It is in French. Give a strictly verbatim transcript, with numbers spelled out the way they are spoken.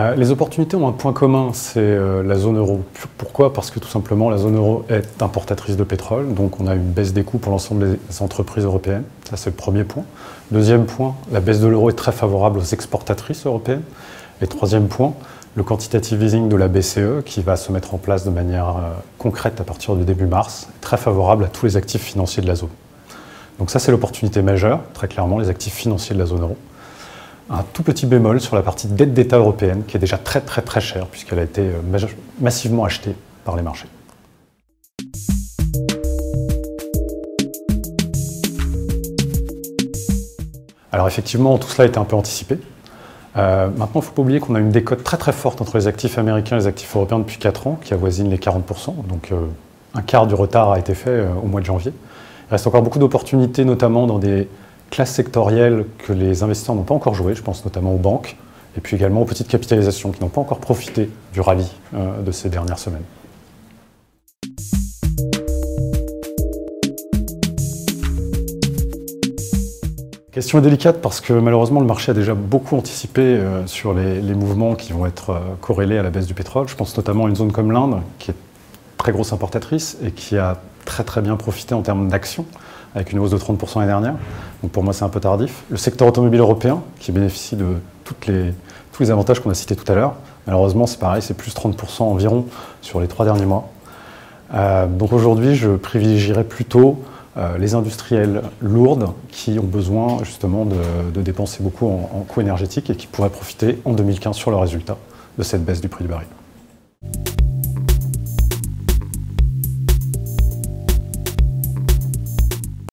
Euh, les opportunités ont un point commun, c'est euh, la zone euro. Pourquoi? Parce que tout simplement la zone euro est importatrice de pétrole, donc on a une baisse des coûts pour l'ensemble des entreprises européennes. Ça, c'est le premier point. Deuxième point, la baisse de l'euro est très favorable aux exportatrices européennes. Et troisième point, le quantitative easing de la B C E, qui va se mettre en place de manière euh, concrète à partir du début mars, est très favorable à tous les actifs financiers de la zone. Donc ça, c'est l'opportunité majeure, très clairement, les actifs financiers de la zone euro. Un tout petit bémol sur la partie dette d'État européenne, qui est déjà très très très chère, puisqu'elle a été massivement achetée par les marchés. Alors effectivement, tout cela a été un peu anticipé. Euh, maintenant, il ne faut pas oublier qu'on a une décote très très forte entre les actifs américains et les actifs européens depuis quatre ans, qui avoisine les quarante pour cent. Donc euh, un quart du retard a été fait euh, au mois de janvier. Il reste encore beaucoup d'opportunités, notamment dans des classes sectorielles que les investisseurs n'ont pas encore joué. Je pense notamment aux banques, et puis également aux petites capitalisations qui n'ont pas encore profité du rallye euh, de ces dernières semaines. Question est délicate parce que malheureusement le marché a déjà beaucoup anticipé euh, sur les, les mouvements qui vont être euh, corrélés à la baisse du pétrole. Je pense notamment à une zone comme l'Inde, qui est très grosse importatrice et qui a très très bien profité en termes d'actions, avec une hausse de trente pour cent l'année dernière. Donc pour moi, c'est un peu tardif. Le secteur automobile européen, qui bénéficie de toutes les, tous les avantages qu'on a cités tout à l'heure. Malheureusement, c'est pareil, c'est plus trente pour cent environ sur les trois derniers mois. Euh, donc aujourd'hui, je privilégierais plutôt euh, les industriels lourdes qui ont besoin justement de, de dépenser beaucoup en, en coûts énergétiques et qui pourraient profiter en deux mille quinze sur le résultat de cette baisse du prix du baril.